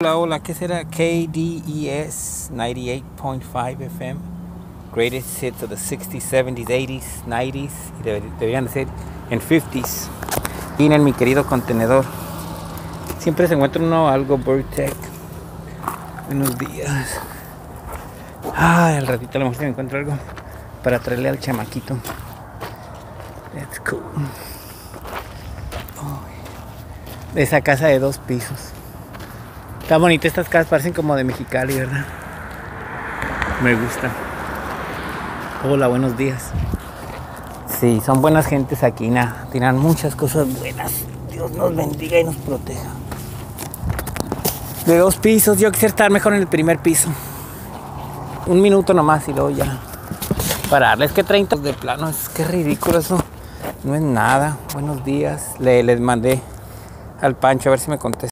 Hola, hola, ¿qué será? KDES 98.5 FM. Greatest hits of the 60s, 70s, 80s, 90s. Y deberían de ser en 50s. Y en mi querido contenedor. Siempre se encuentra uno algo Burtec. Buenos días. Al ratito a lo mejor se me encuentro algo para traerle al chamaquito. That's cool. Esa casa de 2 pisos. Está bonita, estas casas parecen como de Mexicali, ¿verdad? Me gusta. Hola, buenos días. Sí, son buenas gentes aquí, tienen muchas cosas buenas. Dios nos bendiga y nos proteja. De 2 pisos, yo quisiera estar mejor en el primer piso. 1 minuto nomás y luego ya pararle. Es que 30 de plano, es que ridículo eso. No es nada. Buenos días. Les mandé al Pancho a ver si me contesta.